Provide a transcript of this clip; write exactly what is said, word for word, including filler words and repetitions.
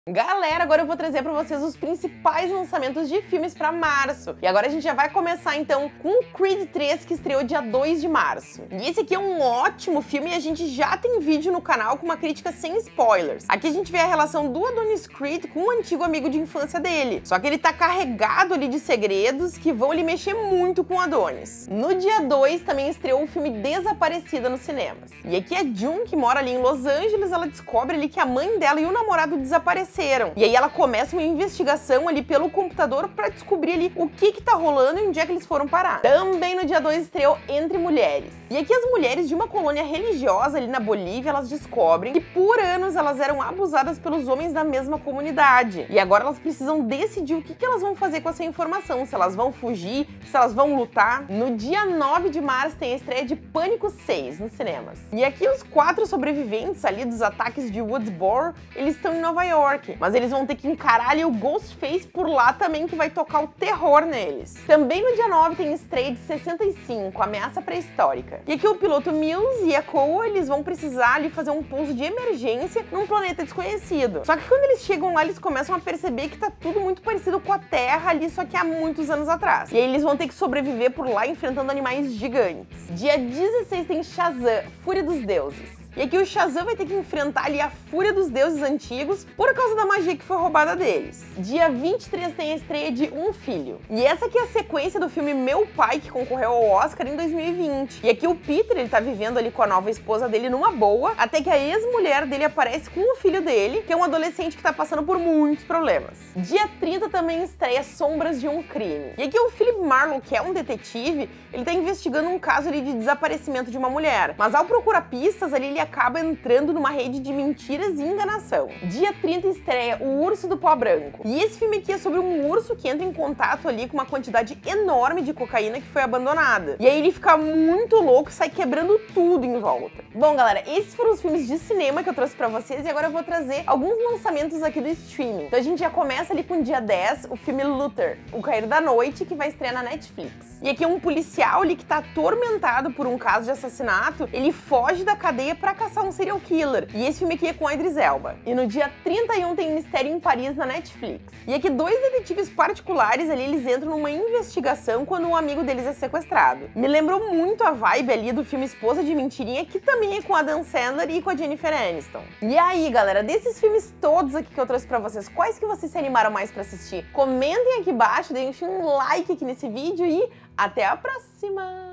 Galera, agora eu vou trazer pra vocês os principais lançamentos de filmes pra março. E agora a gente já vai começar então com Creed três, que estreou dia dois de março. E esse aqui é um ótimo filme e a gente já tem vídeo no canal com uma crítica sem spoilers. Aqui a gente vê a relação do Adonis Creed com um antigo amigo de infância dele. Só que ele tá carregado ali de segredos que vão lhe mexer muito com o Adonis. No dia dois também estreou o filme Desaparecida nos cinemas. E aqui a June, que mora ali em Los Angeles, ela descobre ali que a mãe dela e o namorado desapareceram. E aí ela começa uma investigação ali pelo computador pra descobrir ali o que que tá rolando e onde é que eles foram parar. Também no dia dois estreou Entre Mulheres. E aqui as mulheres de uma colônia religiosa ali na Bolívia, elas descobrem que por anos elas eram abusadas pelos homens da mesma comunidade. E agora elas precisam decidir o que que elas vão fazer com essa informação, se elas vão fugir, se elas vão lutar. No dia nove de março tem a estreia de Pânico seis nos cinemas. E aqui os quatro sobreviventes ali dos ataques de Woodsboro, eles estão em Nova York. Mas eles vão ter que encarar ali o Ghostface por lá também, que vai tocar o terror neles. Também no dia nove tem estreia de sessenta e cinco, Ameaça Pré-Histórica. E aqui o piloto Mills e a Cole, eles vão precisar ali fazer um pouso de emergência num planeta desconhecido. Só que quando eles chegam lá, eles começam a perceber que tá tudo muito parecido com a Terra ali, só que há muitos anos atrás. E aí eles vão ter que sobreviver por lá enfrentando animais gigantes. Dia dezesseis tem Shazam, Fúria dos Deuses. E aqui o Shazam vai ter que enfrentar ali a fúria dos deuses antigos por causa da magia que foi roubada deles. Dia vinte e três tem a estreia de Um Filho. E essa aqui é a sequência do filme Meu Pai, que concorreu ao Oscar em dois mil e vinte. E aqui o Peter, ele tá vivendo ali com a nova esposa dele numa boa, até que a ex-mulher dele aparece com o filho dele, que é um adolescente que tá passando por muitos problemas. Dia trinta também estreia Sombras de um Crime. E aqui o Philip Marlowe, que é um detetive, ele tá investigando um caso ali de desaparecimento de uma mulher. Mas ao procurar pistas ali, ele acaba entrando numa rede de mentiras e enganação. Dia trinta estreia O Urso do Pó Branco. E esse filme aqui é sobre um urso que entra em contato ali com uma quantidade enorme de cocaína que foi abandonada. E aí ele fica muito louco e sai quebrando tudo em volta. Bom, galera, esses foram os filmes de cinema que eu trouxe pra vocês e agora eu vou trazer alguns lançamentos aqui do streaming. Então a gente já começa ali com o dia dez, o filme Luther, O Cair da Noite, que vai estrear na Netflix. E aqui é um policial ali que tá atormentado por um caso de assassinato, ele foge da cadeia pra caçar um serial killer. E esse filme aqui é com a Idris Elba. E no dia trinta e um tem Mistério em Paris na Netflix. E aqui dois detetives particulares ali, eles entram numa investigação quando um amigo deles é sequestrado. Me lembrou muito a vibe ali do filme Esposa de Mentirinha, que também é com a Adam Sandler e com a Jennifer Aniston. E aí, galera, desses filmes todos aqui que eu trouxe pra vocês, quais que vocês se animaram mais pra assistir? Comentem aqui embaixo, deixem um like aqui nesse vídeo e até a próxima!